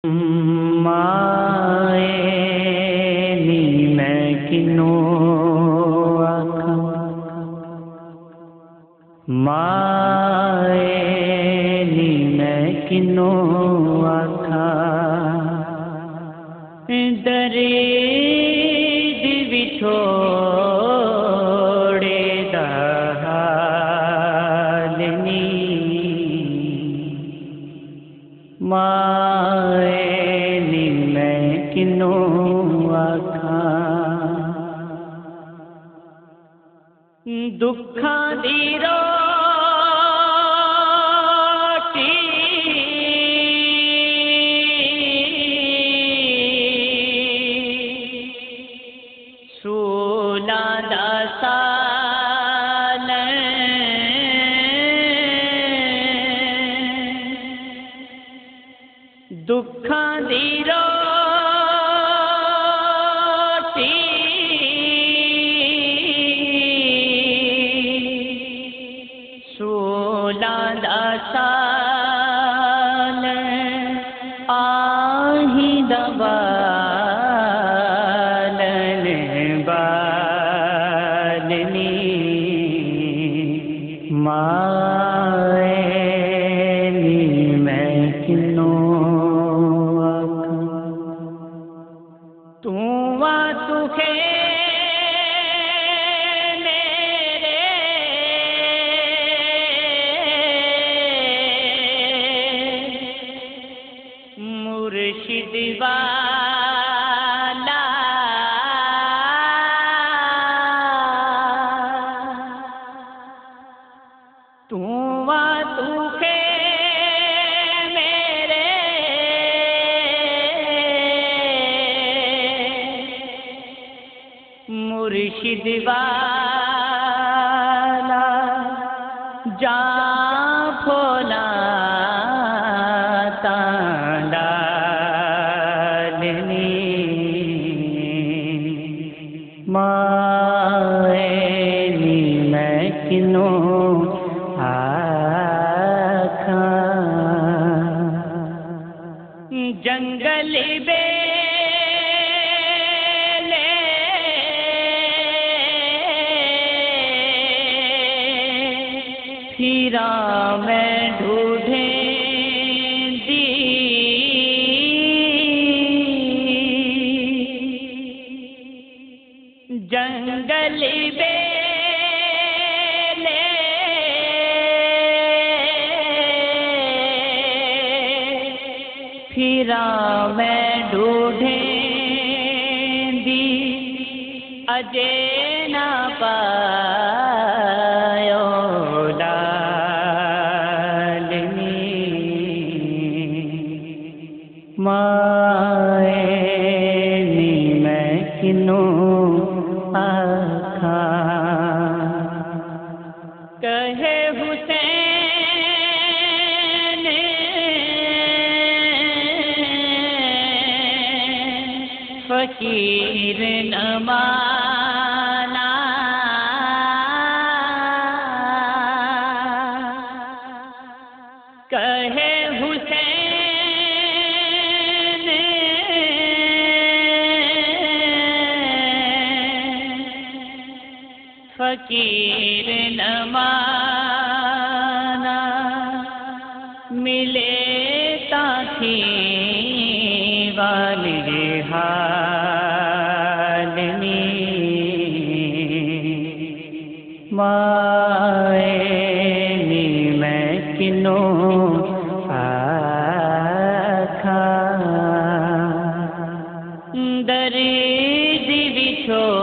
माए नी मैं किनो आखा, माए नी मैं किनो आखा, दर्द विछोड़े दा हाल नी, माए नी मैं किनो आखा। दुखां दी रोटी सूलां दा सालन, दुखां दी रोटी सूलां दा सालन, आही दबालन बालनी, माए नी मैं किनो आखा। तू आ तुखे मुर्शिद वाला, तू आ तुखे मेरे मुर्शिद वाला, जा फोला माए नी मैं किनो आखा। जंगल बेले फिरा मैं ढूंढे जंगल बेले फिरा मैं ढूंढे दी, अजे ना पायो लालनी, माए नी मैं किनो आखा। कहे हुसैन फकीर न माना, कहे हुसैन फकीर न माना, मिले ताथी वाली हालनी, माए नी मैं किनो आखा। दर्द विछो